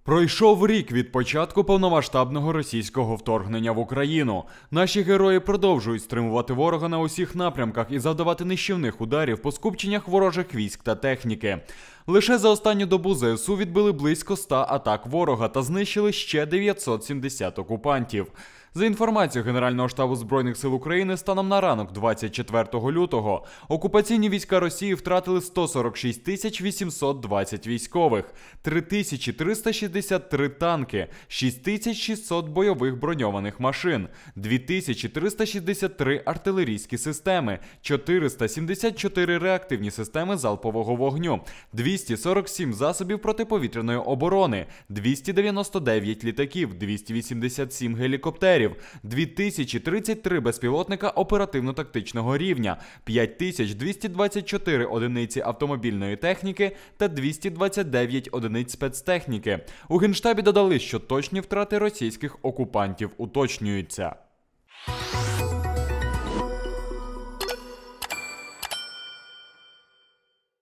Пройшов рік від початку повномасштабного російського вторгнення в Україну. Наші герої продовжують стримувати ворога на усіх напрямках і завдавати нищівних ударів по скупченнях ворожих військ та техніки. Лише за останню добу ЗСУ відбили близько 100 атак ворога та знищили ще 970 окупантів. За інформацією Генерального штабу Збройних сил України, станом на ранок 24 лютого окупаційні війська Росії втратили 146 820 військових, 3363 танки, 6600 бойових броньованих машин, 2363 артилерійські системи, 474 реактивні системи залпового вогню, 247 засобів протиповітряної оборони, 299 літаків, 287 гелікоптерів, 2033 безпілотника оперативно-тактичного рівня, 5224 одиниці автомобільної техніки та 229 одиниць спецтехніки. У Генштабі додали, що точні втрати російських окупантів уточнюються.